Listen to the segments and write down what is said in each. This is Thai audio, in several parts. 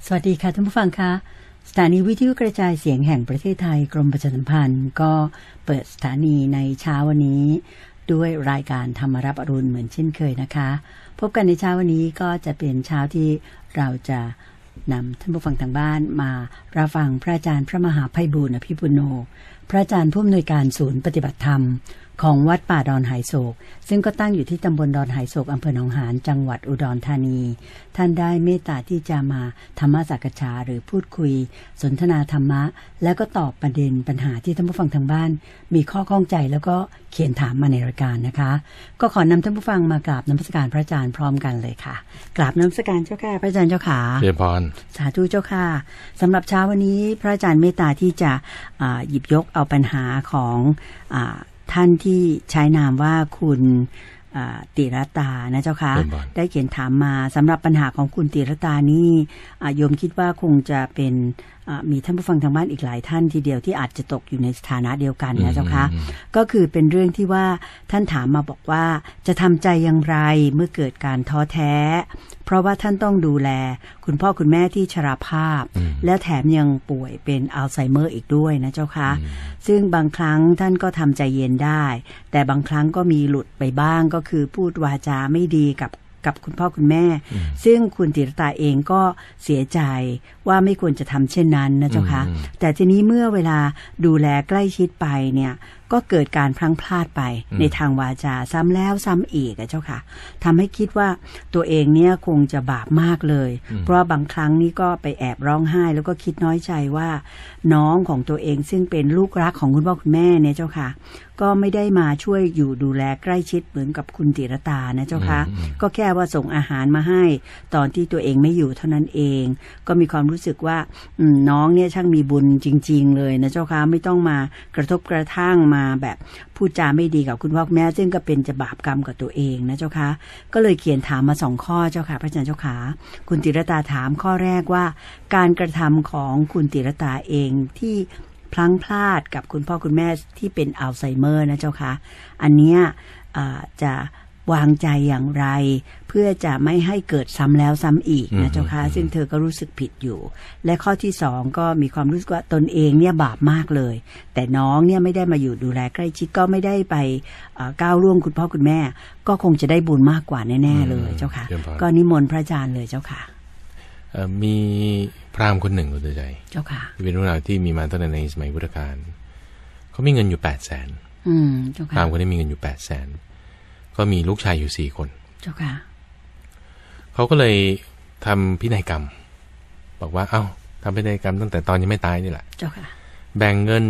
สวัสดีค่ะท่านผู้ฟังคะสถานีวิทยุกระจายเสียงแห่งประเทศไทยกรมประชาสัมพันธ์ก็เปิดสถานีในเช้าวันนี้ด้วยรายการธรรมรับอรุณเหมือนเช่นเคยนะคะพบกันในเช้าวันนี้ก็จะเป็นเช้าที่เราจะนำท่านผู้ฟังทางบ้านมารับฟังพระอาจารย์พระมหาไพบูลย์อภิปุโนพระอาจารย์ผู้อำนวยการศูนย์ปฏิบัติธรรมของวัดป่าดอนหายโศกซึ่งก็ตั้งอยู่ที่ตำบลดอนหายโศกอำเภอหนองหานจังหวัดอุดรธานีท่านได้เมตตาที่จะมาธรรมสักษาหรือพูดคุยสนทนาธรรมะแล้วก็ตอบประเด็นปัญหาที่ท่านผู้ฟังทางบ้านมีข้อข้องใจแล้วก็เขียนถามมาในรายการนะคะก็ขอนำท่านผู้ฟังมากราบนมัสการพระอาจารย์พร้อมกันเลยค่ะกราบนมัสการเจ้าค่ะพระอาจารย์เจ้าค่ะเรียนพรสาธุเจ้าค่ะสำหรับเช้าวันนี้พระอาจารย์เมตตาที่จะหยิบยกเอาปัญหาของท่านที่ใช้นามว่าคุณติรตานะเจ้าค่ะได้เขียนถามมาสำหรับปัญหาของคุณติรตานี่โยมคิดว่าคงจะเป็นมีท่านผู้ฟังทางบ้านอีกหลายท่านทีเดียวที่อาจจะตกอยู่ในสถานะเดียวกันนะเจ้าค่ะก็คือเป็นเรื่องที่ว่าท่านถามมาบอกว่าจะทำใจอย่างไรเมื่อเกิดการท้อแท้เพราะว่าท่านต้องดูแลคุณพ่อคุณแม่ที่ชราภาพและแถมยังป่วยเป็นอัลไซเมอร์อีกด้วยนะเจ้าค่ะซึ่งบางครั้งท่านก็ทำใจเย็นได้แต่บางครั้งก็มีหลุดไปบ้างก็คือพูดวาจาไม่ดีกับคุณพ่อคุณแม่ซึ่งคุณติรตาเองก็เสียใจว่าไม่ควรจะทำเช่นนั้นนะเจ้าค่ะแต่ทีนี้เมื่อเวลาดูแลใกล้ชิดไปเนี่ยก็เกิดการพลั้งพลาดไปในทางวาจาซ้ำแล้วซ้ำอีกเจ้าค่ะทำให้คิดว่าตัวเองเนี่ยคงจะบาปมากเลยเพราะบางครั้งนี่ก็ไปแอบร้องไห้แล้วก็คิดน้อยใจว่าน้องของตัวเองซึ่งเป็นลูกรักของคุณพ่อคุณแม่เนี่ยเจ้าค่ะก็ไม่ได้มาช่วยอยู่ดูแลใกล้ชิดเหมือนกับคุณติรตานะเจ้าค่ะก็แค่ว่าส่งอาหารมาให้ตอนที่ตัวเองไม่อยู่เท่านั้นเองก็มีความรู้สึกว่าน้องเนี่ยช่างมีบุญจริงๆเลยนะเจ้าค่ะไม่ต้องมากระทบกระทั่งมาแบบพูดจาไม่ดีกับคุณพ่อคุณแม่ซึ่งก็เป็นจะบาปกรรมกับตัวเองนะเจ้าค่ะก็เลยเขียนถามมา2ข้อเจ้าค่ะพระอาจารย์เจ้าค่ะคุณติรตาถามข้อแรกว่าการกระทำของคุณติรตาเองที่พลั้งพลาดกับคุณพ่อคุณแม่ที่เป็นอัลไซเมอร์นะเจ้าค่ะอันเนี้ยจะวางใจอย่างไรเพื่อจะไม่ให้เกิดซ้ำแล้วซ้ำอีกนะเจ้าค่ะซึ่งเธอก็รู้สึกผิดอยู่และข้อที่2ก็มีความรู้สึกว่าตนเองเนี่ยบาปมากเลยแต่น้องเนี่ยไม่ได้มาอยู่ดูแลใกล้ชิดก็ไม่ได้ไปก้าวล่วงคุณพ่อคุณแม่ก็คงจะได้บุญมากกว่าแน่ๆเลยเจ้าค่ะก็นิมนต์พระอาจารย์เลยเจ้าค่ะมีพราหมณ์คนหนึ่งรู้ใจเจ้าค่ะเป็นเรื่องราวที่มีมาตั้งแต่ในสมัยพุทธกาลเขามีเงินอยู่800,000พราหมณ์คนนี้มีเงินอยู่800,000ก็มีลูกชายอยู่4 คนเจ้าค่ะเขาก็เลยทำพินัยกรรมบอกว่าทำพินัยกรรมตั้งแต่ตอนยังไม่ตายนี่แหละเจ้าค่ะแบ่งเงิน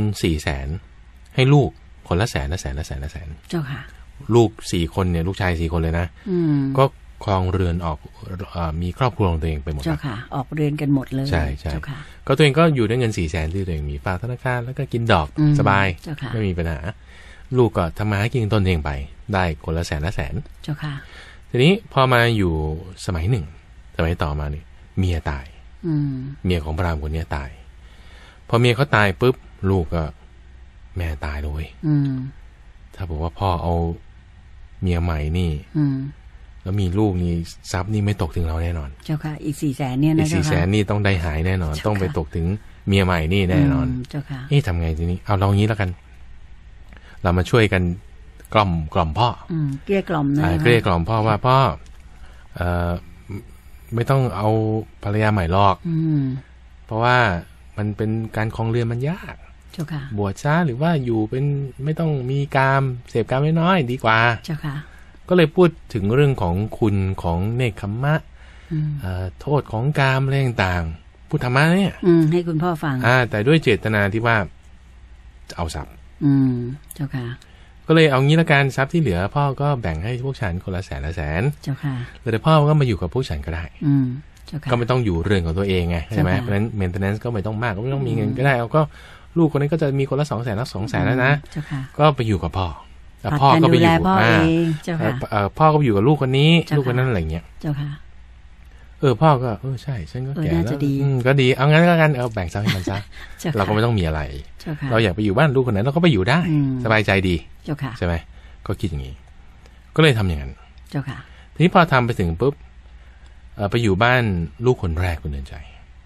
400,000ให้ลูกคนละ100,000 เจ้าค่ะลูก4 คนเนี่ยลูกชาย4 คนเลยนะก็ครองเรือนออกมีครอบครัวของตัวเองไปหมดเจ้าค่ะออกเรือนกันหมดเลยใช่ใช่ก็ตัวเองก็อยู่ด้วยเงิน400,000ที่ตัวเองมีฝากธนาคารแล้วก็กินดอกสบายไม่มีปัญหาลูกก็ทำมาหากินตนเองไปได้คนละ100,000 เจ้าค่ะทีนี้พอมาอยู่สมัยหนึ่งสมัยต่อมานี่เมียตายเมียของพระรามคนนี้ตายพอเมียเขาตายปุ๊บลูกก็แม่ตายเลยถ้าบอกว่าพ่อเอาเมียใหม่นี่แล้วมีลูกนี่ทรัพย์นี่ไม่ตกถึงเราแน่นอนเจ้าค่ะอีก400,000เนี่ยนะอีก400,000นี่ต้องได้หายแน่นอนต้องไปตกถึงเมียใหม่นี่แน่นอนเจ้าค่ะทำไงทีนี้เอาเรางี้แล้วกันเรามาช่วยกันกล่อมพ่อเกลี้ยกล่อมนะเกลี้ยกล่อมพ่อว่าพ่อไม่ต้องเอาภรรยาใหม่หรอกเพราะว่ามันเป็นการครองเรือนมันยากเจ้าค่ะบวชซะหรือว่าอยู่เป็นไม่ต้องมีกามเสพกามน้อยๆดีกว่าเจ้าค่ะก็เลยพูดถึงเรื่องของคุณของเนคขมะโทษของกามอะไรต่างๆพูดธรรมะเนี่ยให้คุณพ่อฟังแต่ด้วยเจตนาที่ว่าเอาทรัพย์เจ้าค่ะก็เลยเอางี้ละกันทรัพย์ที่เหลือพ่อก็แบ่งให้พวกฉันคนละ100,000 เจ้าค่ะแต่พ่อก็มาอยู่กับพวกฉันก็ได้เจ้าค่ะก็ไม่ต้องอยู่เรือนของตัวเองไงใช่ไหมเพราะฉะนั้น maintenance ก็ไม่ต้องมากก็ไม่ต้องมีเงินก็ได้เอาก็ลูกคนนี้ก็จะมีคนละ200,000แล้ว200,000แล้วนะก็ไปอยู่กับพ่อพ่อก็ไปอยู่พ่อก็ไปอยู่กับลูกคนนี้ลูกคนนั้นอะไรเงี้ยเจ้าค่ะพ่อก็ใช่ฉันก็แก่แล้วก็ดีเอางั้นก็กันแบ่งทรัพย์ให้มันซะเราก็ไม่ต้องมีอะไรเราอยากไปอยู่บ้านลูกคนนั้นเราก็ไปอยู่ได้สบายใจดีใช่ไหมก็คิดอย่างนี้ก็เลยทำอย่างนั้นเจ้าค่ะทีนี้พอทำไปถึงปุ๊บไปอยู่บ้านลูกคนแรกคุณเดินใจ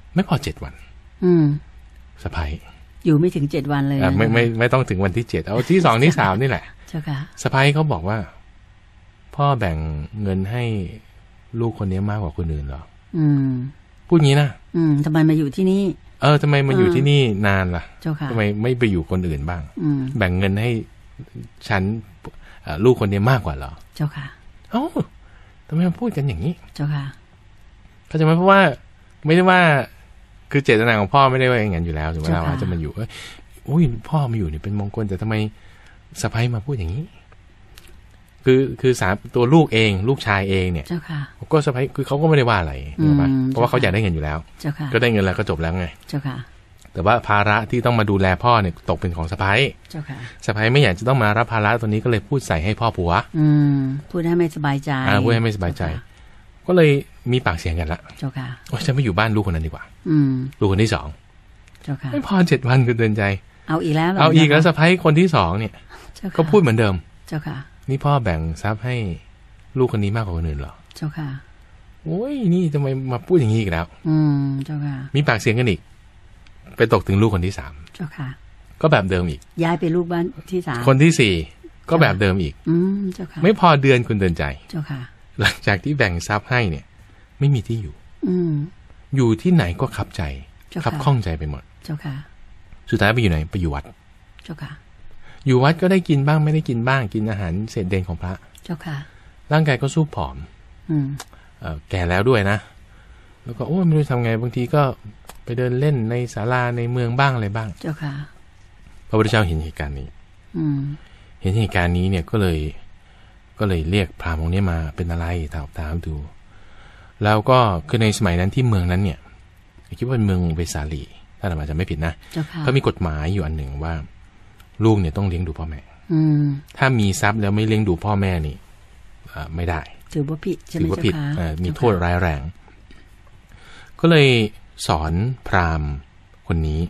ไม่พอ7 วันสะใภ้อยู่ไม่ถึง7 วันเลยไม่ต้องถึงวันที่7เอาที่2ที่3นี่แหละเจ้าค่ะสะใภ้เขาบอกว่าพ่อแบ่งเงินให้ลูกคนนี้มากกว่าคนอื่นเหรอพูดงี้นะทำไมมาอยู่ที่นี่ทำไมมาอยู่ที่นี่นานล่ะเจ้าค่ะทำไมไม่ไปอยู่คนอื่นบ้างแบ่งเงินให้ฉันลูกคนนี้มากกว่าเหรอเจ้าค่ะทำไมมาพูดกันอย่างนี้เจ้าค่ะเขาจะไม่เพราะว่าไม่ได้ว่าคือเจตนาของพ่อไม่ได้ว่าอย่างนั้นอยู่แล้วถึงเวลาว่าจะมาอยู่อุ้ยพ่อมาอยู่นี่เป็นมงคลแต่ทำไมสะใภ้มาพูดอย่างนี้คือตัวลูกเองลูกชายเองเนี่ยเจ้าค่ะก็สะใภ้คือเขาก็ไม่ได้ว่าอะไรถูกไหมเพราะว่าเขาอยากได้เงินอยู่แล้วเจ้าค่ะก็ได้เงินแล้วก็จบแล้วไงเจ้าค่ะแต่ว่าภาระที่ต้องมาดูแลพ่อเนี่ยตกเป็นของสะใภ้เจ้าค่ะสะใภ้ไม่อยากจะต้องมารับภาระตัวนี้ก็เลยพูดใส่ให้พ่อผัวพูดให้ไม่สบายใจพูดให้ไม่สบายใจก็เลยมีปากเสียงกันละเจ้าค่ะว่าฉันไม่อยู่บ้านลูกคนนั้นดีกว่าลูกคนที่2 เจ้าค่ะไม่พอ7 วันก็เตือนใจเอาอีกแล้วเอาอีกแล้วสะใภ้คนที่2เนี่ยก็พูดเหมือนเดิมเจ้าค่ะนี่พ่อแบ่งทรัพย์ให้ลูกคนนี้มากกว่าคนอื่นเหรอเจ้าค่ะโอ้ยนี่ทำไมมาพูดอย่างนี้อีกแล้วเจ้าค่ะมีปากเสียงกันอีกไปตกถึงลูกคนที่3 เจ้าค่ะก็แบบเดิมอีกย้ายไปลูกบ้านที่3 คนที่4ก็แบบเดิมอีกเจ้าค่ะไม่พอเดือนคุณเดินใจเจ้าค่ะหลังจากที่แบ่งทรัพย์ให้เนี่ยไม่มีที่อยู่อยู่ที่ไหนก็ขับใจขับข้องใจไปหมดเจ้าค่ะสุดท้ายไปอยู่ไหนไปอยู่วัดเจ้าค่ะอยู่วัดก็ได้กินบ้างไม่ได้กินบ้างกินอาหารเศษเด่นของพระเจ้าค่ะร่างกายก็สู้ผอมแก่แล้วด้วยนะแล้วก็โอ้ไม่รู้ทำไงบางทีก็ไปเดินเล่นในศาลาในเมืองบ้างอะไรบ้างเจ้าค่ะพระพุทธเจ้าเห็นเหตุการณ์นี้เห็นเหตุการณ์นี้เนี่ยก็เลยเรียกพราหมณ์องค์นี้มาเป็นอะไรถามดูแล้วก็คือในสมัยนั้นที่เมืองนั้นเนี่ยคิดว่าเป็นเมืองเวสาลีถ้าอาจจะไม่ผิดนะเขามีกฎหมายอยู่อันหนึ่งว่าลูกเนี่ยต้องเลี้ยงดูพ่อแม่ถ้ามีทรัพย์แล้วไม่เลี้ยงดูพ่อแม่นี่ไม่ได้ถือว่าผิดใช่ไหมถือว่าผิดมีโทษร้ายแรงก็เลยสอนพราหมณ์คนนี้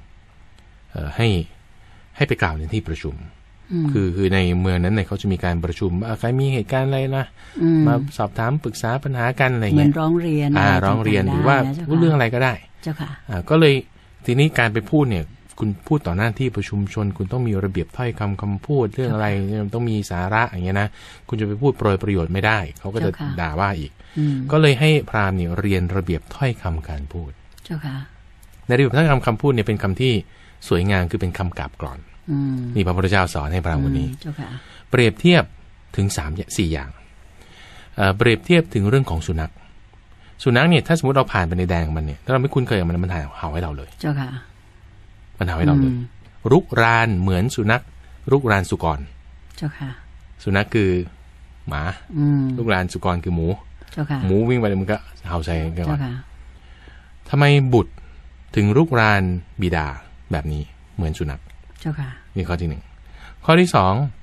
ให้ไปกล่าวในที่ประชุมคือในเมืองนั้นเนี่ยเขาจะมีการประชุมใครมีเหตุการณ์อะไรนะมาสอบถามปรึกษาปัญหากันอะไรเงี้ยเหมือนร้องเรียนร้องเรียนหรือว่าเรื่องอะไรก็ได้เจ้าค่ะก็เลยทีนี้การไปพูดเนี่ยคุณพูดต่อหน้าที่ประชุมชนคุณต้องมีระเบียบถ้อยคำพูดเรื่องอะไรต้องมีสาระอย่างเงี้ยนะคุณจะไปพูดโปรยประโยชน์ไม่ได้เขาก็จะด่าว่าอีกก็เลยให้พราหมณ์เนี่ยเรียนระเบียบถ้อยคำการพูดเจ้าค่ะในระเบียบถ้อยคำพูดเนี่ยเป็นคำที่สวยงามคือเป็นคำกาบกลอนนี่พระพุทธเจ้าสอนให้พราหมณ์คนนี้เปรียบเทียบถึง4 อย่างเปรียบเทียบถึงเรื่องของสุนัขเนี่ยถ้าสมมติเราผ่านไปในแดงมันเนี่ยถ้าเราไม่คุ้นเคยกับมันเห่าให้เราเลยเจ้าค่ะมันเห่าให้เราเลยรุกรานเหมือนสุนัขรุกรานสุกรเจ้าค่ะสุนัขคือหมารุกรานสุกรคือหมูเจ้าค่ะหมูวิ่งไปมันก็เห่าใส่กันก่อนทำไมบุตรถึงรุกรานบิดาแบบนี้เหมือนสุนัขเจ้าค่ะนี่ข้อที่1ข้อที่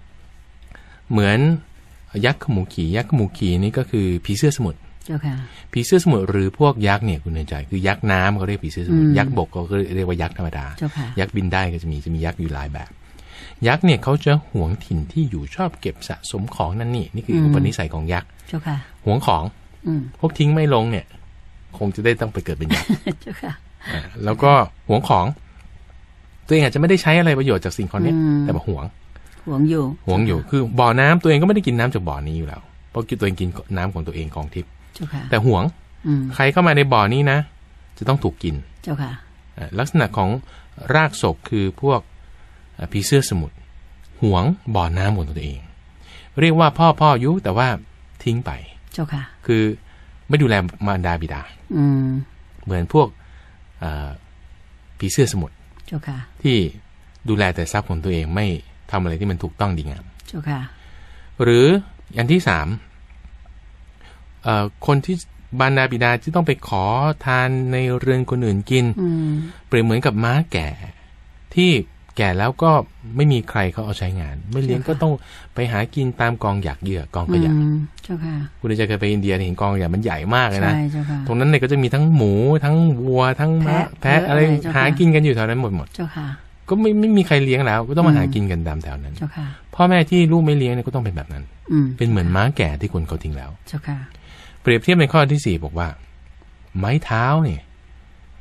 2เหมือนยักษ์ขมูขี่นี่ก็คือผีเสื้อสมุทรเจ้าค่ะผีเสื้อสมุทรหรือพวกยักษ์เนี่ยคุณเห็นใจคือยักษ์น้ำเขาเรียกผีเสื้อสมุทรยักษ์บกก็เรียกว่ายักษ์ธรรมดายักษ์บินได้ก็จะมียักษ์อยู่หลายแบบยักษ์เนี่ยเขาจะหวงถิ่นที่อยู่ชอบเก็บสะสมของนั่นนี่คืออุปนิสัยของยักษ์เจ้าค่ะหวงของพวกทิ้งไม่ลงเนี่ยคงจะได้ต้องไปเกิดเป็นยักษ์เจ้าค่ะแล้วก็หวงของตัวเองอาจจะไม่ได้ใช้อะไรประโยชน์จากสิ่งของนี้แต่มาหวงอยู่คือบ่อน้ำตัวเองก็ไม่ได้กินน้ำจากบ่อนี้อยู่แล้วเพราะตัวเองกินน้ำของตัวเองของทิพย์แต่หวงใครเข้ามาในบ่อนี้นะจะต้องถูกกินเจ้าค่ะลักษณะของรากศพคือพวกผีเสื้อสมุทรหวงบ่อน้ำของตัวเองเรียกว่าพ่อยุแต่ว่าทิ้งไปเจ้าค่ะคือไม่ดูแลมารดาบิดาเหมือนพวกผีเสื้อสมุทรเจ้าค่ะที่ดูแลแต่ทรัพย์ของตัวเองไม่ทำอะไรที่มันถูกต้องดีงามเจ้าค่ะหรืออันที่3คนที่บรรดาบิดาที่ต้องไปขอทานในเรือนคนอื่นกินเปรียบเหมือนกับม้าแก่ที่แก่แล้วก็ไม่มีใครเขาเอาใช้งานไม่เลี้ยงก็ต้องไปหากินตามกองหยากเหยื่อกองขยะเจ้าค่ะคุณจะเคยไปอินเดียเห็นกองขยะมันใหญ่มากเลยนะตรงนั้นเนี่ยก็จะมีทั้งหมูทั้งวัวทั้งม้าแพะอะไรหากินกันอยู่แถวนั้นหมดเจ้าค่ะก็ไม่มีใครเลี้ยงแล้วก็ต้องมาหากินกันตามแถวนั้นเจ้าค่ะพ่อแม่ที่ลูกไม่เลี้ยงเนี่ยก็ต้องเป็นแบบนั้นเป็นเหมือนม้าแก่ที่คนเขาทิ้งแล้วเจ้าค่ะเปรียบเทียบในข้อที่4บอกว่าไม้เท้าเนี่ย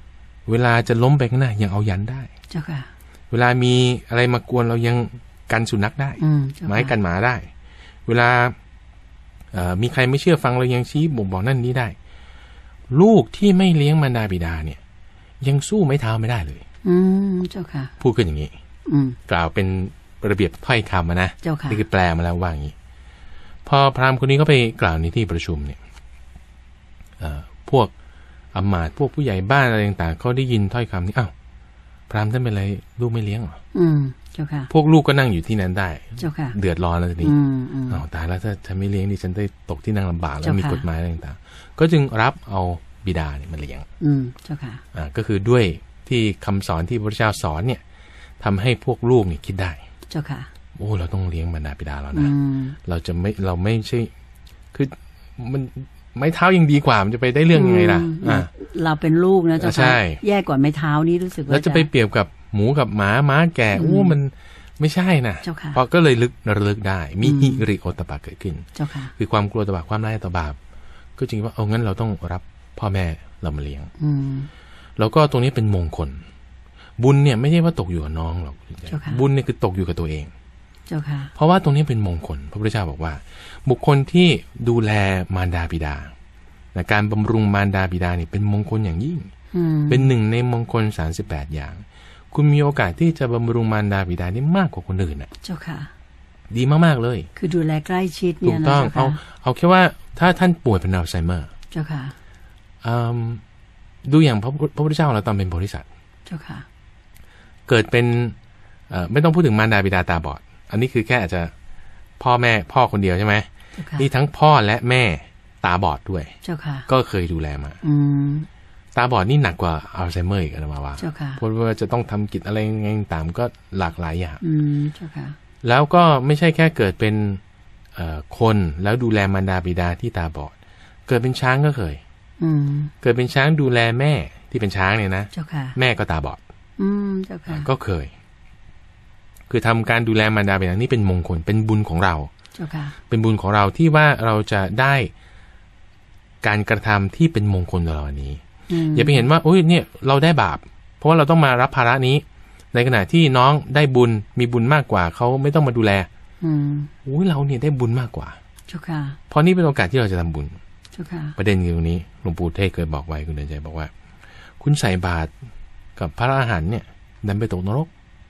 เวลาจะล้มไปข้างหน้ายังเอายันได้เจ้าค่ะเวลามีอะไรมากวนเรายังกันสุนัขได้ไม้กันหมาได้เวลามีใครไม่เชื่อฟังเรายังชี้บ่งบอกนั่นนี้ได้ลูกที่ไม่เลี้ยงมารดาบิดาเนี่ยยังสู้ไม้เท้าไม่ได้เลยเจ้าค่ะพูดกันอย่างนี้กล่าวเป็นระเบียบถ้อยคำนะนี่คือแปลมาแล้วว่าอย่างนี้พอพราหมณ์คนนี้ก็ไปกล่าวในที่ประชุมเนี่ยพวกอำมาตย์พวกผู้ใหญ่บ้านอะไรต่างๆเขาได้ยินถ้อยคำนี้อ้าวพราหมณ์ท่านเป็นอะไรลูกไม่เลี้ยงหรอเจ้าค่ะพวกลูกก็นั่งอยู่ที่นั้นได้เจ้าค่ะเดือดร้อนแล้วทีนี้อ้าวตายแล้วถ้าฉันไม่เลี้ยงดิฉันได้ตกที่นั่งลำบากแล้วมีกฎหมายอะไรต่างๆก็จึงรับเอาบิดาเนี่ยมาเลี้ยงเจ้าค่ะก็คือด้วยที่คำสอนที่พระพุทธเจ้าสอนเนี่ยทำให้พวกลูกเนี่ยคิดได้เจ้าค่ะโอ้เราต้องเลี้ยงมารดาบิดาเรานะเราไม่ใช่คือมันไม้เท้ายังดีกว่ามันจะไปได้เรื่องยังไงล่ะเราเป็นลูกนะเจ้าค่ะแย่กว่าไม้เท้านี่รู้สึกว่าแล้วจะไปเปรียบกับหมูกับหมาม้าแก่โอ้มันไม่ใช่นะเพราะก็เลยระลึกได้มีหิริโอตปะเกิดขึ้นคือความกลัวต่อบาปความไร้ต่อบาปก็จริงว่าเอางั้นเราต้องรับพ่อแม่เรามาเลี้ยงแล้วก็ตรงนี้เป็นมงคลบุญเนี่ยไม่ใช่ว่าตกอยู่กับน้องหรอกบุญเนี่ยคือตกอยู่กับตัวเองเพราะว่าตรงนี้เป็นมงคลพระพุทธเจ้าบอกว่าบุคคลที่ดูแลมารดาบิดาการบำรุงมารดาบิดานี่เป็นมงคลอย่างยิ่งเป็นหนึ่งในมงคล38อย่างคุณมีโอกาสที่จะบำรุงมารดาบิดานี่มากกว่าคนอื่นเจ้าค่ะดีมากๆเลยคือดูแลใกล้ชิดเนี่ยนะถูกต้องเอาแค่ว่าถ้าท่านป่วยเป็นอัลไซเมอร์เจ้าค่ะดูอย่างพระพุทธเจ้าเราตอนเป็นโพธิสัตว์เจ้าค่ะเกิดเป็นไม่ต้องพูดถึงมารดาบิดาตาบอดอันนี้คือแค่อาจจะพ่อคนเดียวใช่ไหมนี่ทั้งพ่อและแม่ตาบอดด้วยเจ้าค่ะก็เคยดูแลมาตาบอดนี่หนักกว่าอัลไซเมอร์อีกนะมาว่าเพราะว่าจะต้องทำกิจอะไรไงต่างก็หลากหลายอย่างเจ้าค่ะแล้วก็ไม่ใช่แค่เกิดเป็นคนแล้วดูแลมารดาบิดาที่ตาบอดเกิดเป็นช้างก็เคยเกิดเป็นช้างดูแลแม่ที่เป็นช้างเนี่ยนะแม่ก็ตาบอดเจ้าค่ะก็เคยคือทำการดูแลมารดาบิดานี่เป็นมงคลเป็นบุญของเราเป็นบุญของเราที่ว่าเราจะได้การกระทำที่เป็นมงคลต่อเรานี้อย่าไปเห็นว่าโอ้ยเนี่ยเราได้บาปเพราะว่าเราต้องมารับภาระนี้ในขณะที่น้องได้บุญมีบุญมากกว่าเขาไม่ต้องมาดูแลโอ้ยเราเนี่ยได้บุญมากกว่าเพราะนี่เป็นโอกาสที่เราจะทำบุญประเด็นตรงนี้หลวงปู่เทศเคยบอกไว้คุณเดินใจบอกว่าคุณใส่บาตรกับพระอรหันต์เนี่ยดันไปตกนรก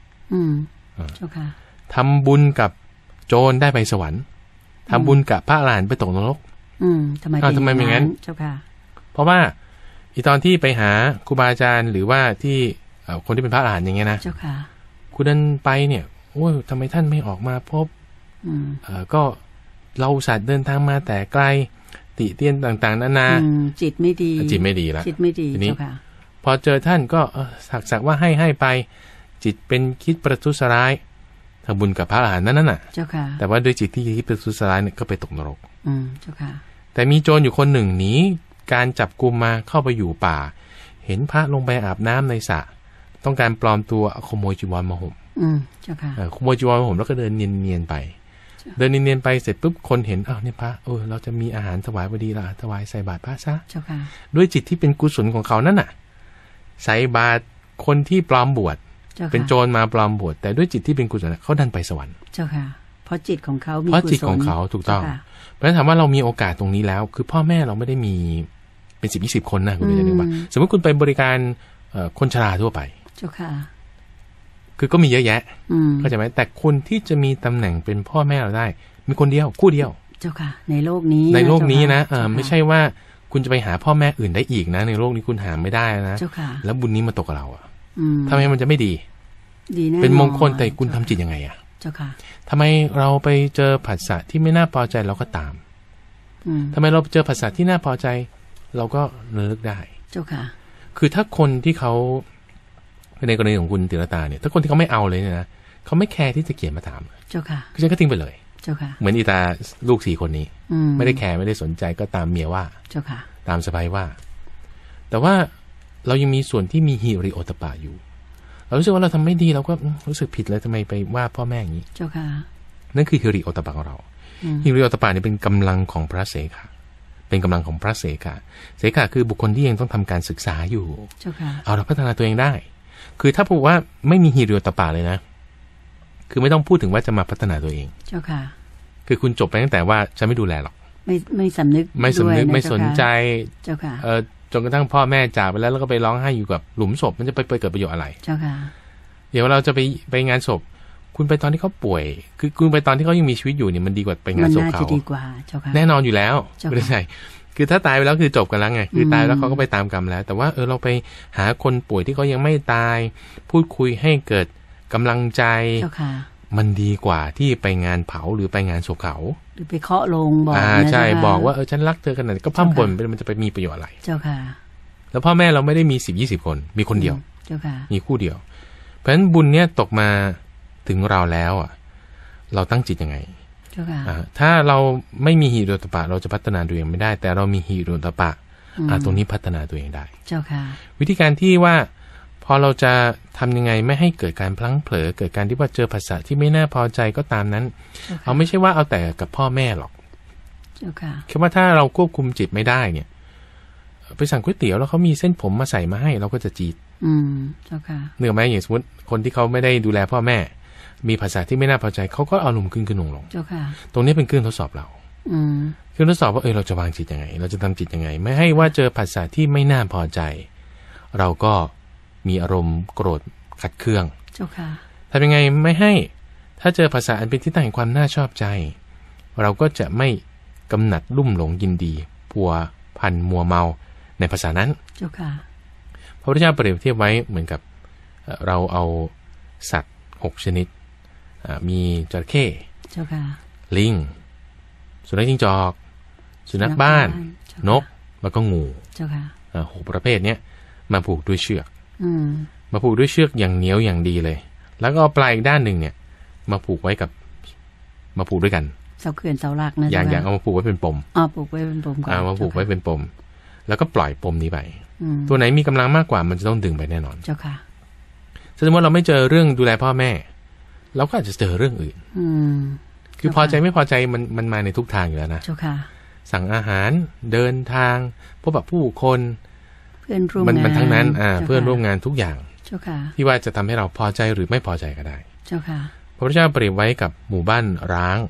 ทำบุญกับโจรได้ไปสวรรค์ทำบุญกับพระอรหันต์ไปตกนรกทำไมเป็นงั้นเจ้าค่ะเพราะว่าอีตอนที่ไปหาครูบาอาจารย์หรือว่าที่คนที่เป็นพระอรหันต์อย่างเงี้ยนะเจ้าค่ะคุณเดินไปเนี่ยโอ้ยทำไมท่านไม่ออกมาพบก็เราสัตว์เดินทางมาแต่ไกลติเตียนต่างๆนานาจิตไม่ดีแล้วจิตไม่ดีทีนี้พอเจอท่านก็สักว่าให้ไปจิตเป็นคิดประทุษร้ายทำบุญกับพระอรหันต์นั่นน่ะเจ้าค่ะแต่ว่าด้วยจิตที่คิดประทุษร้ายเนี่ยก็ไปตกนรกเจ้าค่ะแต่มีโจรอยู่คนหนึ่งหนีการจับกุมมาเข้าไปอยู่ป่าเห็นพระลงไปอาบน้ำในสระต้องการปลอมตัวขโมยจีวรมาห่มเจ้าค่ะขโมยจีวรมาห่มแล้วก็เดินเนียนๆไปเดินเนียนๆไปเสร็จปุ๊บคนเห็นอ้าวเนี่ยพระเราจะมีอาหารถวายพอดีละถวายใส่บาตรพระซะเจ้าค่ะด้วยจิตที่เป็นกุศลของเขานั่นน่ะใส่บาตรคนที่ปลอมบวชเป็นโจรมาปลอมบวชแต่ด้วยจิตที่เป็นกุศลเขาดันไปสวรรค์เจ้าค่ะเพราะจิตของเขาเพราะจิตของเขาถูกต้องเพราะฉะนั้นถามว่าเรามีโอกาสตรงนี้แล้วคือพ่อแม่เราไม่ได้มีเป็น10-20 คนนะคุณจะนึกว่าสมมติคุณไปบริการคนชราทั่วไปเจ้าค่ะคือก็มีเยอะแยะเข้าใจไหมแต่คนที่จะมีตำแหน่งเป็นพ่อแม่เราได้มีคนเดียวคู่เดียวเจ้าค่ะในโลกนี้นะไม่ใช่ว่าคุณจะไปหาพ่อแม่อื่นได้อีกนะในโลกนี้คุณหาไม่ได้นะแล้วบุญนี้มาตกกับเราทำไมมันจะไม่ดีเป็นมงคลแต่คุณทำจิตยังไงเจ้าค่ะทำไมเราไปเจอผัสสะที่ไม่น่าพอใจเราก็ตามทำไมเราเจอผัสสะที่น่าพอใจเราก็ระลึกได้เจ้าค่ะคือถ้าคนที่เขาในกรณีของคุณติรตาเนี่ยถ้าคนที่เขาไม่เอาเลยเนี่ยนะเขาไม่แคร์ที่จะเขียนมาถามเจ้าค่ะก็ฉันก็ทิ้งไปเลยเจ้าค่ะเหมือนอีตาลูก4 คนนี้ไม่ได้แคร์ไม่ได้สนใจก็ตามเมียว่าเจ้าค่ะตามสบายว่าแต่ว่าเรายังมีส่วนที่มีหิริโอตปะอยู่เรารู้สึกว่าเราทำไม่ดีเราก็รู้สึกผิดเลยทำไมไปว่าพ่อแม่อย่างนี้เจ้าค่ะนั่นคือหิริโอตปะของเราหิริโอตปะเนี่ยเป็นกำลังของพระเสขะเป็นกำลังของพระเสขะเสขะคือบุคคลที่ยังต้องทำการศึกษาอยู่เอาเราพัฒนาตัวเองได้คือถ้าพูดว่าไม่มีฮิริโอตปะเลยนะคือไม่ต้องพูดถึงว่าจะมาพัฒนาตัวเองเจ้าค่ะคือคุณจบไปตั้งแต่ว่าฉันไม่ดูแลหรอกไม่สำนึกไม่สนใจเจ้าค่ะจนกระทั่งพ่อแม่จากไปแล้วก็ไปร้องไห้อยู่กับหลุมศพมันจะไปเกิดประโยชน์อะไรเจ้าค่ะเดี๋ยวเราจะไปงานศพคุณไปตอนที่เขาป่วยคือคุณไปตอนที่เขายังมีชีวิตอยู่เนี่ยมันดีกว่าไปงานศพเขาดีกว่าเจ้าค่ะแน่นอนอยู่แล้วไม่ได้ใช่คือถ้าตายไปแล้วคือจบกันแล้วไงคือตายแล้วเขาก็ไปตามกรรมแล้วแต่ว่าเราไปหาคนป่วยที่เขายังไม่ตายพูดคุยให้เกิดกำลังใจมันดีกว่าที่ไปงานเผาหรือไปงานศพเขาหรือไปเคาะลงบอกใช่บอกว่าฉันรักเธอขนาดก็พร่ำบ่นไปมันจะไปมีประโยชน์อะไรเจ้าค่ะแล้วพ่อแม่เราไม่ได้มี10-20 คนมีคนเดียวเจ้าค่ะมีคู่เดียวเพราะฉะนั้นบุญเนี้ยตกมาถึงเราแล้วเราตั้งจิตยังไงถ้าเราไม่มีหิริโอตปะเราจะพัฒนาตัวเองไม่ได้แต่เรามีหิริโอตปะตรงนี้พัฒนาตัวเองได้เจ้าค่ะวิธีการที่ว่าพอเราจะทำยังไงไม่ให้เกิดการพลั้งเผลอเกิดการที่ว่าเจอภาษาที่ไม่น่าพอใจก็ตามนั้นเอาไม่ใช่ว่าเอาแต่กับพ่อแม่หรอกเจ้าค่ะแค่ว่าถ้าเราควบคุมจิตไม่ได้เนี่ยไปสั่งก๋วยเตี๋ยวแล้วเขามีเส้นผมมาใส่มาให้เราก็จะจีดเจ้าค่ะเนื่องไหมอย่างสมมติคนที่เขาไม่ได้ดูแลพ่อแม่มีภาษาที่ไม่น่าพอใจเขาก็เอาลมขึ้นลงเจ้าค่ะตรงนี้เป็นเครื่องทดสอบเราเครื่องทดสอบว่าเราจะวางจิตยังไงเราจะทำจิตยังไงไม่ให้ว่าเจอภาษาที่ไม่น่าพอใจเราก็มีอารมณ์โกรธขัดเคืองเจ้าค่ะทำยังไงไม่ให้ถ้าเจอภาษาอันเป็นที่ตั้งแห่งความน่าชอบใจเราก็จะไม่กำหนัดลุ่มหลงยินดีพัวพันมัวเมาในภาษานั้นเจ้าค่ะพระพุทธเจ้าเปรียบเทียบไว้เหมือนกับเราเอาสัตว์6 ชนิดมีจระเข้ลิงสุนัขจิ้งจอกสุนัขบ้านนกแล้วก็งู6 ประเภทนี้มาผูกด้วยเชือกมาผูกด้วยเชือกอย่างเหนียวอย่างดีเลยแล้วก็เอาปลายอีกด้านหนึ่งเนี่ยมาผูกไว้กับมาผูกด้วยกันเสาเขื่อนเสาหลักนะอย่างเอามาผูกไว้เป็นปมผูกไว้เป็นปมมาผูกไว้เป็นปมแล้วก็ปล่อยปมนี้ไปตัวไหนมีกำลังมากกว่ามันจะต้องดึงไปแน่นอนเจ้าค่ะสมมติเราไม่เจอเรื่องดูแลพ่อแม่เราก็อาจจะเจอเรื่องอื่นคือพอใจไม่พอใจมันมาในทุกทางอยู่แล้วนะเจ้าค่ะสั่งอาหารเดินทางพบกับผู้คนเพื่อนร่วมงานมันทั้งนั้นเพื่อนร่วมงานทุกอย่างเจ้าค่ะที่ว่าจะทำให้เราพอใจหรือไม่พอใจก็ได้เจ้าค่ะพระพุทธเจ้าเปรียบไว้กับหมู่บ้านร้าง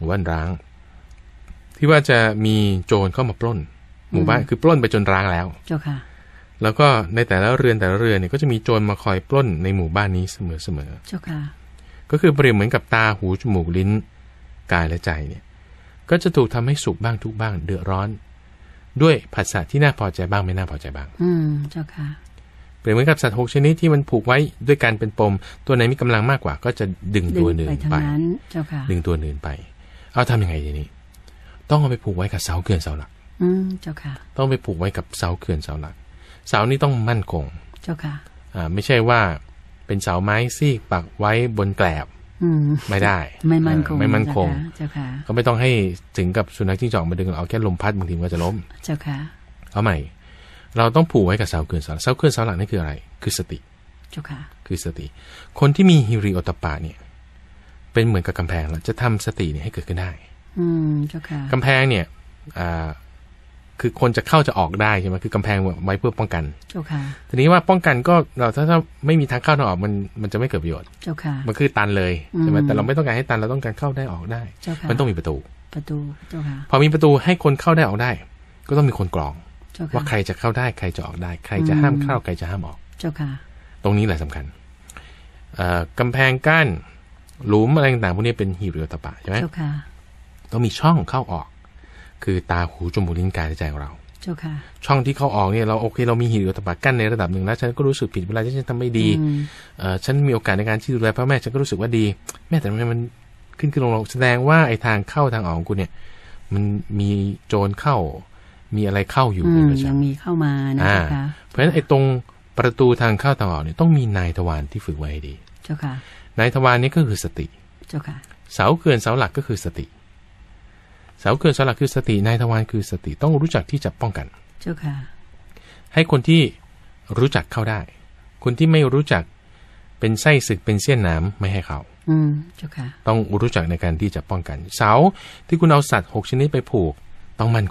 ที่ว่าจะมีโจรเข้ามาปล้นหมู่บ้านคือปล้นไปจนร้างแล้วเจ้าค่ะแล้วก็ในแต่ละเรือนเนี่ยก็จะมีโจรมาคอยปล้นในหมู่บ้านนี้เสมอเจ้าค่ะก็คือเปรียบเหมือนกับตาหูจมูกลิ้นกายและใจเนี่ยก็จะถูกทำให้สุขบ้างทุกบ้างเดือดร้อนด้วยผัสสะที่น่าพอใจบ้างไม่น่าพอใจบ้างเจ้าค่ะเปรียบเหมือนกับสัตว์6 ชนิดที่มันผูกไว้ด้วยการเป็นปมตัวไหนมีกำลังมากกว่าก็จะดึงตัวหนึ่งไปดึงตัวหนึ่งไปเอาทำยังไงทีนี้ต้องเอาไปผูกไว้กับเสาเขื่อนเสาหลักเจ้าค่ะต้องไปผูกไว้กับเสาเขื่อนเสาหลักเสานี้ต้องมั่นคงเจ้าค่ะไม่ใช่ว่าเป็นเสาไม้ซีกปักไว้บนแกลบไม่ได้ไม่มั่นคงเจ้าค่ะก็ไม่ต้องให้ถึงกับสุนัขจิ้งจอกมาดึงเอาแค่ลมพัดบางทีมันก็จะล้มเจ้าค่ะเอาใหม่เราต้องผูกไว้กับเสาเขื่อนเสาหลักนี่คืออะไรคือสติเจ้าค่ะคือสติคนที่มีฮิริโอตปะเนี่ยเป็นเหมือนกับกำแพงแล้วจะทำสติเนี่ยให้เกิดขึ้นได้เจ้าค่ะกำแพงเนี่ยคือคนจะเข้าจะออกได้ใช่ไหมคือกำแพงไว้เพื่อป้องกันเจ้าค่ะทีนี้ว่าป้องกันก็เราถ้าไม่มีทางเข้าทางออกมันจะไม่เกิดประโยชน์เจ้าค่ะมันคือตันเลยใช่ไหมแต่เราไม่ต้องการให้ตันเราต้องการเข้าได้ออกได้มันต้องมีประตูเจ้าค่ะพอมีประตูให้คนเข้าได้ออกได้ก็ต้องมีคนกรองว่าใครจะเข้าได้ใครจะออกได้ใครจะห้ามเข้าใครจะห้ามออกเจ้าค่ะตรงนี้แหละสำคัญกำแพงกั้นหลุมอะไรต่างๆพวกนี้เป็นหิริโอตปะใช่ไหมเจ้าค่ะต้องมีช่องเข้าออกคือตาหูจมูกลิ้นกายและใจของเราเจ้าค่ะช่องที่เข้าออกเนี่ยเราโอเคเรามีหิริโอตปะกั้นในระดับหนึ่งแล้วฉันก็รู้สึกผิดเวลาที่ฉันทำไม่ดีฉันมีโอกาสในการที่ดูแลพ่อแม่ฉันก็รู้สึกว่าดีแม่แต่ทำไมมันขึ้นลงแสดงว่าไอ้ทางเข้าทางออกของคุณเนี่ยมันมีโจรเข้ามีอะไรเข้าอยู่ยังมีเข้ามานะคะเพราะฉะนั้นไอ้ตรงประตูทางเข้าทางออกเนี่ยต้องมีนายทวารที่ฝึกไว้ให้ดีเจ้าค่ะนายทวารนี้ก็คือสติเจ้าค่ะเสาเขื่อนเสาหลักก็คือสติเสาเขื่อนเสาหลักคือสตินายทวารคือสติต้องรู้จักที่จะป้องกันเจ้าค่ะให้คนที่รู้จักเข้าได้คนที่ไม่รู้จักเป็นไส้ศึกเป็นเสี้ยนน้ำไม่ให้เข้าเจ้าค่ะต้องรู้จักในการที่จะป้องกันเสาที่คุณเอาสัตว์6 ชนิดไปผูกต้องมั่นคง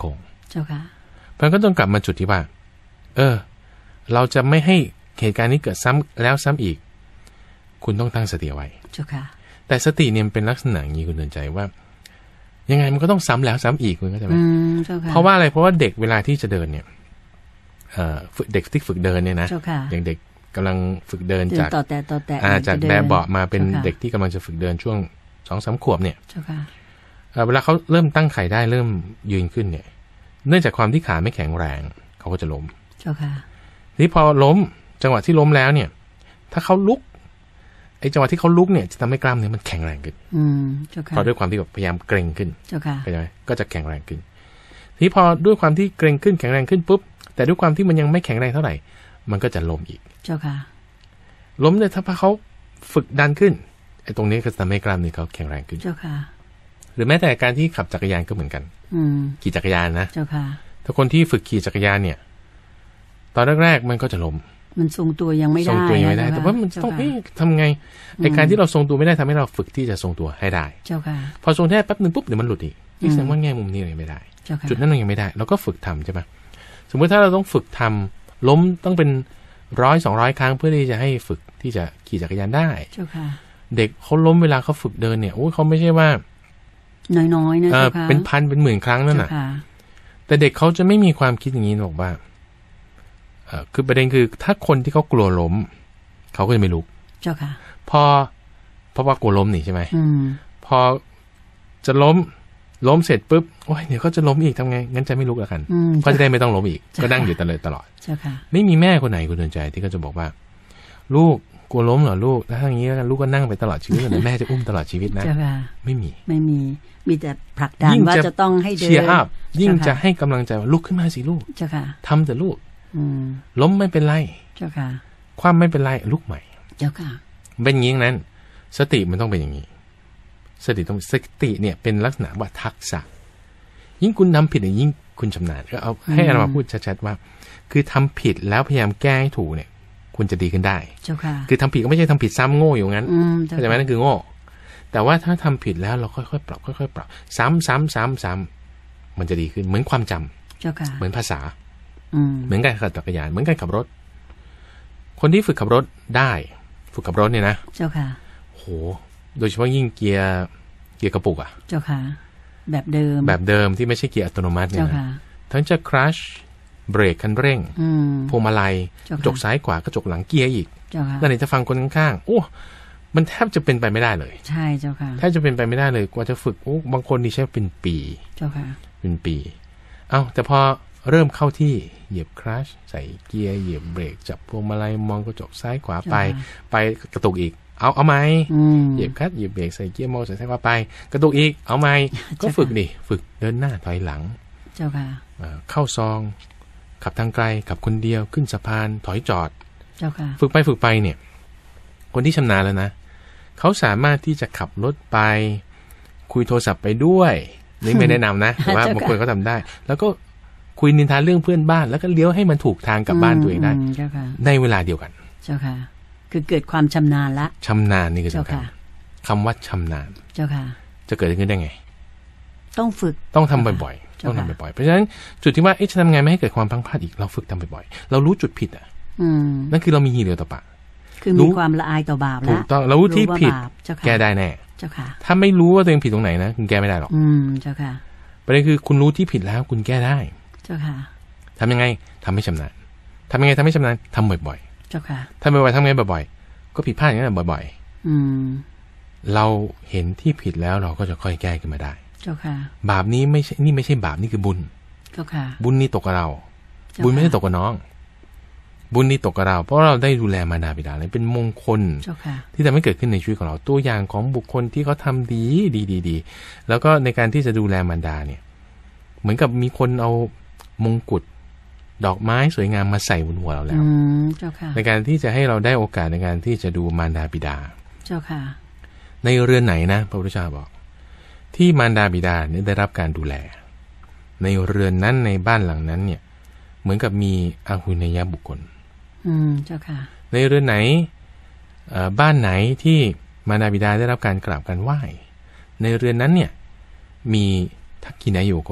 เจ้าค่ะมันก็ต้องกลับมาจุดที่ว่าเราจะไม่ให้เหตุการณ์นี้เกิดซ้ำแล้วซ้ำอีกคุณต้องตั้งสติไว้เจ้าค่ะแต่สติเนี่ยเป็นลักษณะอย่างนี้คุณเตือนใจว่ายังไงมันก็ต้องซ้ำแล้วซ้ำอีกคุณเข้าใจไหมเพราะว่าอะไรเพราะว่าเด็กเวลาที่จะเดินเนี่ยเด็กที่ฝึกเดินเนี่ยนะอย่างเด็กกำลังฝึกเดินจากจากแบบเบาะมาเป็นเด็กที่กำลังจะฝึกเดินช่วง 2-3 ขวบเนี่ยเวลาเขาเริ่มตั้งไข่ได้เริ่มยืนขึ้นเนี่ยเนื่องจากความที่ขาไม่แข็งแรงเขาก็จะล้มทีนี้พอล้มจังหวะที่ล้มแล้วเนี่ยถ้าเขาลุกไอ้จังหวะที่เขาลุกเนี่ยจะทำให้กล้ามเนื้อมันแข็งแรงขึ้นเพราะด้วยความที่แบบพยายามเกร็งขึ้นเข้าใจไหมก็จะแข็งแรงขึ้นทีนี้พอด้วยความที่เกร็งขึ้นแข็งแรงขึ้นปุ๊บแต่ด้วยความที่มันยังไม่แข็งแรงเท่าไหร่มันก็จะล้มอีกล้มเนี่ยถ้าเขาฝึกดันขึ้นไอ้ตรงนี้ก็จะทำให้กล้ามเนื้อเขาแข็งแรงขึ้นหรือแม้แต่การที่ขับจักรยานก็เหมือนกันขี่จักรยานนะถ้าคนที่ฝึกขี่จักรยานเนี่ยตอนแรกๆมันก็จะล้มมันทรงตัวยังไม่ได้แต่ว่ามันต้องทำไงไอ้การที่เราทรงตัวไม่ได้ทำให้เราฝึกที่จะทรงตัวให้ได้พอทรงได้แป๊บนึงปุ๊บเดี๋ยวมันหลุดอีกนี่แสดงว่าแง่มุมนี้ยังไม่ได้จุดนั้นยังไม่ได้เราก็ฝึกทำใช่ไหมสมมติถ้าเราต้องฝึกทำล้มต้องเป็น100-200 ครั้งเพื่อที่จะให้ฝึกที่จะขี่จักรยานได้เด็กเขาล้มเวลาเขาฝึกเดินเนี่ยโอ้เขาไม่ใช่ว่าน้อยๆนะเป็นพันเป็นหมื่นครั้งนั่นน่ะแต่เด็กเขาจะไม่มีความคิดอย่างนี้หรอกว่าคือประเด็นคือถ้าคนที่เขากลัวล้มเขาก็จะไม่ลุกเจ้าค่ะเพราะว่ากลัวล้มนี่ใช่ไหมพอจะล้มเสร็จปุ๊บโอ้ยเดี๋ยวเขาจะล้มอีกทำไงงั้นจะไม่ลุกแล้วกันก็จะได้ไม่ต้องล้มอีกก็นั่งอยู่ตลอดเจ้าค่ะไม่มีแม่คนไหนคุณเตือนใจที่ก็จะบอกว่าลูกกลัวล้มเหรอลูกถ้าอย่างนี้แล้วกันลูกก็นั่งไปตลอดชีวิตเลยแม่จะอุ้มตลอดชีวิตนะไม่มีแต่ผลักดันว่าจะต้องให้เดินเชียร์อัพยิ่งจะให้กำลังใจว่าลุกขึ้นมาสิลูกเจ้าค่ะทำแต่ลูกล้มไม่เป็นไรเจ้าค่ะความไม่เป็นไรลุกใหม่เจ้าค่ะเป็นอย่างนี้นั้นสติมันต้องเป็นอย่างนี้สติเนี่ยเป็นลักษณะว่าทักษะยิ่งคุณทำผิดยิ่งคุณชำนาญก็เอาให้เรามาพูดชัดๆว่าคือทำผิดแล้วพยายามแก้ให้ถูกเนี่ยคุณจะดีขึ้นได้เจ้าค่ะคือทำผิดก็ไม่ใช่ทำผิดซ้ำโง่อยู่งั้นเข้าใจไหมนั่นคือโง่แต่ว่าถ้าทำผิดแล้วเราค่อยๆปรับค่อยๆปรับซ้ำมันจะดีขึ้นเหมือนความจำเจ้าค่ะเหมือนภาษาเหมือนการขับจักรยานเหมือนการขับรถคนที่ฝึกขับรถได้ฝึกขับรถเนี่ยนะเจ้าค่ะโหโดยเฉพาะยิ่งเกียร์กระปุกอ่ะเจ้าค่ะแบบเดิมที่ไม่ใช่เกียร์อัตโนมัติเนี่ยทั้งจะคลัชเบรกคันเร่งพวงมาลัยกระจกซ้ายขวากระจกหลังเกียร์อีกนั่นเองจะฟังคนข้างๆโอ้มันแทบจะเป็นไปไม่ได้เลยใช่เจ้าค่ะแทบจะเป็นไปไม่ได้เลยกว่าจะฝึกโอ้บางคนนี่ใช้เป็นปีเจ้าค่ะเป็นปีแต่พอเริ่มเข้าที่เหยียบคลัชใส่เกียร์เหยียบเบรกจับพวงมาลัยมองกระจกซ้ายขวาไปกระตุกอีกเอาไหมเหยียบคลัชเหยียบเบรกใส่เกียร์มองใส่ซ้ายขวาไปกระตุกอีกเอาไหมก็ฝึกดิฝึกเดินหน้าถอยหลังเจ้าค่ะเข้าซองขับทางไกลขับคนเดียวขึ้นสะพานถอยจอดเจ้าค่ะฝึกไปเนี่ยคนที่ชำนาญแล้วนะเขาสามารถที่จะขับรถไปคุยโทรศัพท์ไปด้วยนี่ไม่แนะนำนะแต่ว่าบางคนเขาทำได้แล้วก็คุยนินทาเรื่องเพื่อนบ้านแล้วก็เลี้ยวให้มันถูกทางกลับบ้านตัวเองได้ในเวลาเดียวกันเจ้าค่ะคือเกิดความชำนาญละชำนาญนี่คือสำคัญคำว่าชำนาญเจ้าค่ะจะเกิดขึ้นได้ไงต้องฝึกต้องทำบ่อยๆต้องทำบ่อยๆเพราะฉะนั้นจุดที่ว่าจะทำไงไม่ให้เกิดความพลั้งพลาดอีกเราฝึกทำบ่อยๆเรารู้จุดผิดนั่นคือเรามีฮีเรียวต่อปะคือมีความละอายต่อบาปแล้วถูกต้องเรารู้ที่ผิดแก้ได้แน่เจ้าค่ะถ้าไม่รู้ว่าตัวเองผิดตรงไหนนะคุณแก้ไม่ได้หรอกเจ้าค่ะประเด็นคือคุณรู้ที่ผิดแล้วคุณแก้ได้เจ้าค่ะทำยังไงทำให้ชำนาญทำยังไงทำให้ชำนาญทำบ่อยๆเจ้าค่ะทำบ่อยๆทำไงบ่อยๆก็ผิดพลาดอย่างนั้นบ่อยๆเราเห็นที่ผิดแล้วเราก็จะค่อยแก้ขึ้นมาได้เจ้าค่ะบาปนี้ไม่ใช่บาปนี่คือบุญเจ้าค่ะบุญนี่ตกกับเราบุญไม่ได้ตกกับน้องบุญนี่ตกกับเราเพราะเราได้ดูแลมารดาบิดาเลยเป็นมงคลที่ทำให้เกิดขึ้นในชีวิตของเราตัวอย่างของบุคคลที่เขาทำดีแล้วก็ในการที่จะดูแลมารดาเนี่ยเหมือนกับมีคนเอามงกุฎดอกไม้สวยงามมาใส่บนหัวเราแล้วในการที่จะให้เราได้โอกาสในการที่จะดูมารดาบิดาเจ้าค่ะในเรือนไหนนะพระพุทธเจ้าบอกที่มารดาบิดาเนี่ยได้รับการดูแลในเรือนนั้นในบ้านหลังนั้นเนี่ยเหมือนกับมีอาหุเนยบุคคลเจ้าค่ะในเรือนไหนบ้านไหนที่มารดาบิดาได้รับการกราบการไหว้ในเรือนนั้นเนี่ยมีทักขิณายุบุคคล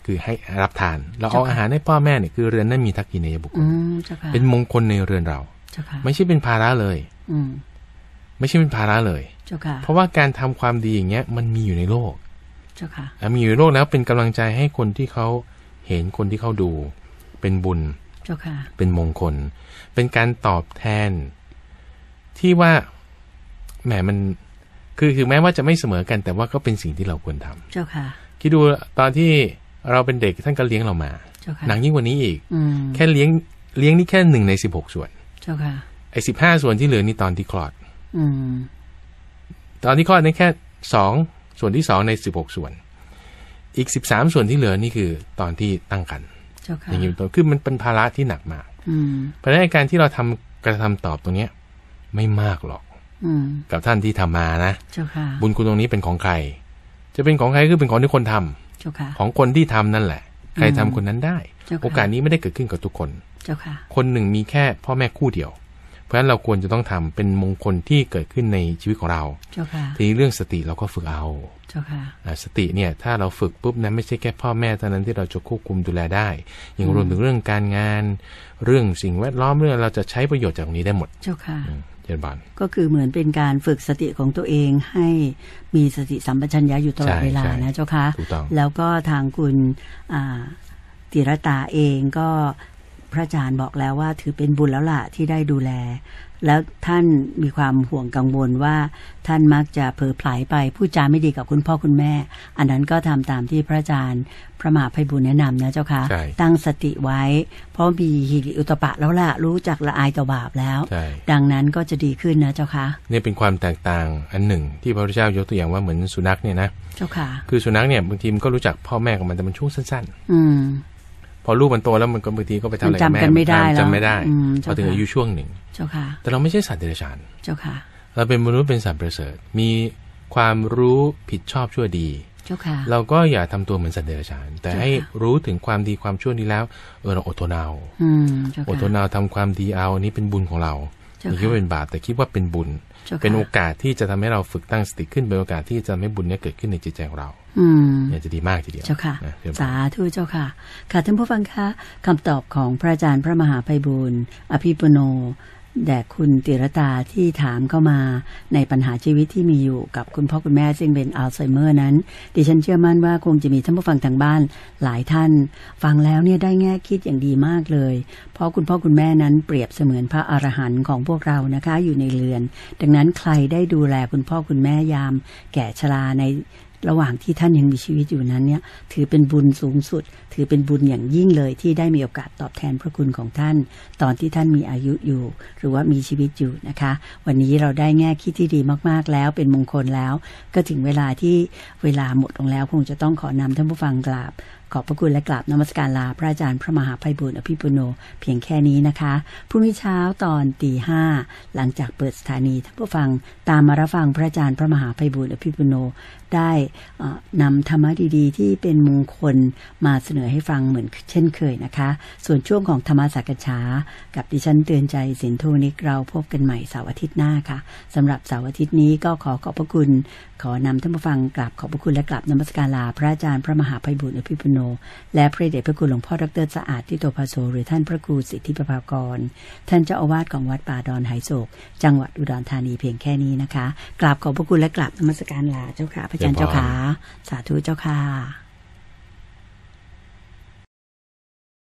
คือให้รับทานเราเอาอาหารให้พ่อแม่เนี่ยคือเรือนนั้นมีทักษิณบุคคลเป็นมงคลในเรือนเราไม่ใช่เป็นภาระเลยไม่ใช่เป็นภาระเลยเพราะว่าการทำความดีอย่างเงี้ยมันมีอยู่ในโลกมีอยู่ในโลกแล้วเป็นกำลังใจให้คนที่เขาเห็นคนที่เขาดูเป็นบุญเป็นมงคลเป็นการตอบแทนที่ว่าแหมมันคือแม้ว่าจะไม่เสมอกันแต่ว่าก็เป็นสิ่งที่เราควรทำเจ้าค่ะคิดดูตอนที่เราเป็นเด็กท่านก็เลี้ยงเรามาหนักยิ่งกว่านี้อีกแค่เลี้ยงนี่แค่1 ใน 16 ส่วนเจ้าค่ะไอ้15 ส่วนที่เหลือนี่ตอนที่คลอดตอนที่คลอดนี่แค่2 ส่วนที่2 ใน 16 ส่วนอีก13 ส่วนที่เหลือนี่คือตอนที่ตั้งครรภ์อย่างนี้ตัวคือมันเป็นภาระที่หนักมากเพราะฉะนั้นการที่เรากระทำตอบตรงเนี้ยไม่มากหรอกกับท่านที่ทำมานะบุญคุณตรงนี้เป็นของใครจะเป็นของใครคือเป็นของที่คนทำของคนที่ทำนั่นแหละใครทำคนนั้นได้โอกาสนี้ไม่ได้เกิดขึ้นกับทุกคนคนหนึ่งมีแค่พ่อแม่คู่เดียวเพราะฉะนั้นเราควรจะต้องทำเป็นมงคลที่เกิดขึ้นในชีวิตของเราทีนี้เรื่องสติเราก็ฝึกเอาสติเนี่ยถ้าเราฝึกปุ๊บนั้นไม่ใช่แค่พ่อแม่เท่านั้นที่เราจะควบคุมดูแลได้ยังรวมถึงเรื่องการงานเรื่องสิ่งแวดล้อมเรื่องเราจะใช้ประโยชน์จากตรงนี้ได้หมดเจ้าค่ะก็คือเหมือนเป็นการฝึกสติของตัวเองให้มีสติสัมปชัญญะอยู่ตลอดเวลานะเจ้าค่ะแล้วก็ทางคุณติรตาเองก็พระอาจารย์บอกแล้วว่าถือเป็นบุญแล้วล่ะที่ได้ดูแลแล้วท่านมีความห่วงกังวลว่าท่านมักจะเผลอไผลไปพูดจาไม่ดีกับคุณพ่อคุณแม่อันนั้นก็ทำตามที่พระอาจารย์พระมหาไพบูลย์แนะนำนะเจ้าค่ะตั้งสติไว้เพราะมีหิริโอตปะแล้วล่ะรู้จักละอายต่อบาปแล้วดังนั้นก็จะดีขึ้นนะเจ้าค่ะนี่เป็นความแตกต่างอันหนึ่งที่พระพุทธเจ้ายกตัวอย่างว่าเหมือนสุนัขเนี่ยนะเจ้าค่ะคือสุนัขเนี่ยบางทีมันก็รู้จักพ่อแม่ของมันแต่มันช่วงสั้นๆพอลูกมันโตแล้วมันก็บางทีก็ไปทำอะไรกับแม่จำไม่ได้พอถึงอายุช่วงหนึ่งเจ้าค่ะแต่เราไม่ใช่สัตว์เดรัจฉานเจ้าค่ะเราเป็นมนุษย์เป็นสัตว์ประเสริฐมีความรู้ผิดชอบชั่วดีเจ้าค่ะเราก็อย่าทำตัวเหมือนสัตว์เดรัจฉานแต่ให้รู้ถึงความดีความชั่วนี้แล้วเราอดทนเอาอดทนเอาทำความดีเอาอันนี้เป็นบุญของเราไม่คิดว่าเป็นบาปแต่คิดว่าเป็นบุญเป็นโอกาสที่จะทำให้เราฝึกตั้งสติขึ้นเป็นโอกาสที่จะทำให้บุญนี้เกิดขึ้นในจิตใจของเราเนี่ยจะดีมากทีเดียวเจ้าค่ะสาธุเจ้าค่ะค่ะท่านผู้ฟังคะคำตอบของพระอาจารย์พระมหาไพบูลย์อภิปุโนแด่คุณติรตาที่ถามเข้ามาในปัญหาชีวิตที่มีอยู่กับคุณพ่อคุณแม่ซึ่งเป็นอัลไซเมอร์นั้นดิฉันเชื่อมั่นว่าคงจะมีท่านผู้ฟังทางบ้านหลายท่านฟังแล้วเนี่ยได้แง่คิดอย่างดีมากเลยเพราะคุณพ่อคุณแม่นั้นเปรียบเสมือนพระอรหันต์ของพวกเรานะคะอยู่ในเรือนดังนั้นใครได้ดูแลคุณพ่อคุณแม่ยามแก่ชราในระหว่างที่ท่านยังมีชีวิตอยู่นั้นเนี่ยถือเป็นบุญสูงสุดถือเป็นบุญอย่างยิ่งเลยที่ได้มีโอกาสตอบแทนพระคุณของท่านตอนที่ท่านมีอายุอยู่หรือว่ามีชีวิตอยู่นะคะวันนี้เราได้แง่คิดที่ดีมากๆแล้วเป็นมงคลแล้วก็ถึงเวลาที่เวลาหมดลงแล้วคงจะต้องขอนำท่านผู้ฟังกราบขอบพระคุณและกราบนมัสการลาพระอาจารย์พระมหาไพบูลย์อภิปุโนเพียงแค่นี้นะคะพรุ่งนี้เช้าตอน 5:00 หลังจากเปิดสถานีท่านผู้ฟังตามมารับฟังพระอาจารย์พระมหาไพบูลย์อภิปุโนได้นำธรรมะดีๆที่เป็นมงคลมาเสนอให้ฟังเหมือนเช่นเคยนะคะส่วนช่วงของธรรมสักษากับดิฉันเตือนใจสินโทนิกเราพบกันใหม่เสาร์อาทิตย์หน้าค่ะสำหรับเสาร์อาทิตย์นี้ก็ขอบพระคุณขอนำท่านผู้ฟังกราบขอบพระคุณและกราบนมัสการลาพระอาจารย์พระมหาไพบูลย์อภิปุโนและพระเดชพระคุณหลวงพ่อดร.สะอาดทิโตภาโสหรือท่านพระครูสิทธิประภากรท่านเจ้าอาวาสของวัดป่าดอนไหโศกจังหวัดอุดรธานีเพียงแค่นี้นะคะกราบขอบพระคุณและกราบนมัสการลาเจ้าค่ะพระอาจารย์เจ้าค่ะสาธุเจ้าค่ะ